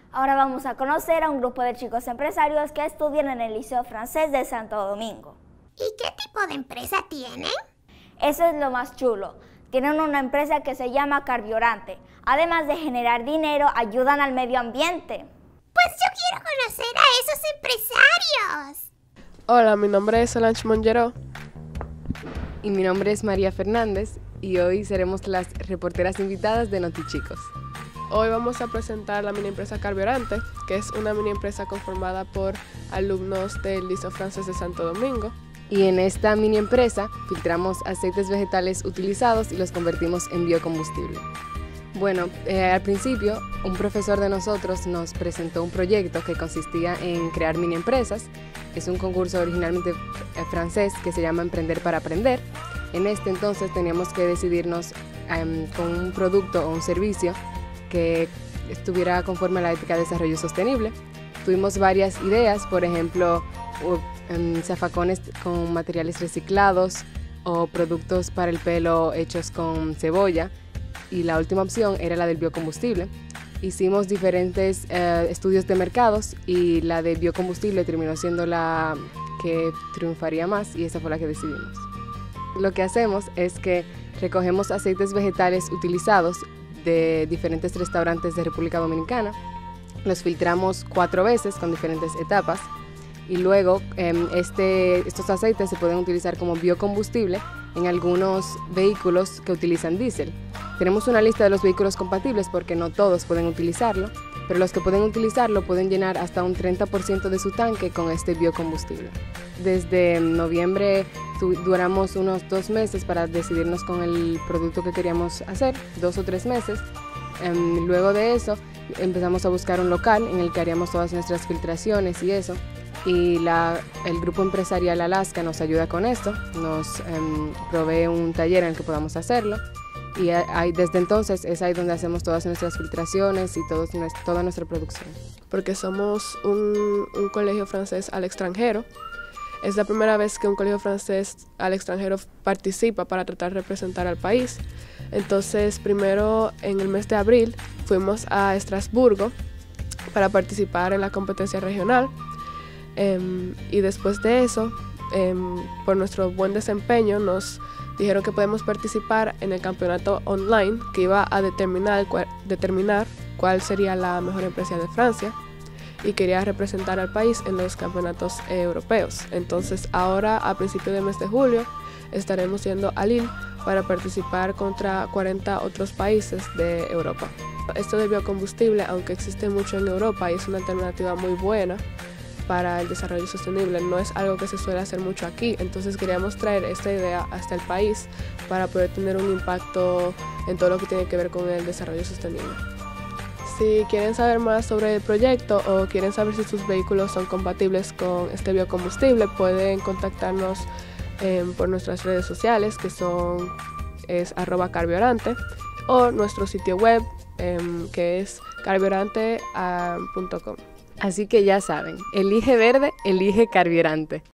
Ahora vamos a conocer a un grupo de chicos empresarios que estudian en el Liceo Francés de Santo Domingo. ¿Y qué tipo de empresa tienen? Eso es lo más chulo. Tienen una empresa que se llama Carburante. Además de generar dinero, ayudan al medio ambiente. Pues yo quiero conocer a esos empresarios. Hola, mi nombre es Solange Mongeró. Y mi nombre es María Fernández y hoy seremos las reporteras invitadas de NotiChicos. Hoy vamos a presentar la mini empresa Carburante, que es una mini empresa conformada por alumnos del Liceo Francés de Santo Domingo. Y en esta mini empresa filtramos aceites vegetales utilizados y los convertimos en biocombustible. Bueno, al principio un profesor de nosotros nos presentó un proyecto que consistía en crear mini empresas. Es un concurso originalmente francés que se llama Emprender para Aprender. En este entonces teníamos que decidirnos con un producto o un servicio que estuviera conforme a la ética de desarrollo sostenible. Tuvimos varias ideas, por ejemplo, zafacones con materiales reciclados o productos para el pelo hechos con cebolla, y la última opción era la del biocombustible. Hicimos diferentes estudios de mercados y la de biocombustible terminó siendo la que triunfaría más y esa fue la que decidimos. Lo que hacemos es que recogemos aceites vegetales utilizados de diferentes restaurantes de República Dominicana, los filtramos 4 veces con diferentes etapas y luego estos aceites se pueden utilizar como biocombustible en algunos vehículos que utilizan diésel. Tenemos una lista de los vehículos compatibles porque no todos pueden utilizarlo, pero los que pueden utilizarlo pueden llenar hasta un 30% de su tanque con este biocombustible. Desde noviembre duramos unos 2 meses para decidirnos con el producto que queríamos hacer, 2 o 3 meses. Luego de eso empezamos a buscar un local en el que haríamos todas nuestras filtraciones y eso. Y el grupo empresarial Alaska nos ayuda con esto, nos provee un taller en el que podamos hacerlo. Y desde entonces es ahí donde hacemos todas nuestras filtraciones y toda nuestra producción. Porque somos un colegio francés al extranjero. Es la primera vez que un colegio francés al extranjero participa para tratar de representar al país. Entonces, primero en el mes de abril fuimos a Estrasburgo para participar en la competencia regional. Y después de eso, por nuestro buen desempeño, nos dijeron que podemos participar en el campeonato online que iba a determinar cuál sería la mejor empresa de Francia y quería representar al país en los campeonatos europeos. Entonces ahora a principios del mes de julio estaremos yendo a Lille para participar contra 40 otros países de Europa. Esto de biocombustible, aunque existe mucho en Europa y es una alternativa muy buena para el desarrollo sostenible, no es algo que se suele hacer mucho aquí, entonces queríamos traer esta idea hasta el país para poder tener un impacto en todo lo que tiene que ver con el desarrollo sostenible. Si quieren saber más sobre el proyecto o quieren saber si sus vehículos son compatibles con este biocombustible, pueden contactarnos por nuestras redes sociales, que es @carburante, o nuestro sitio web, que es carburante.com. Así que ya saben, elige verde, elige Carburante.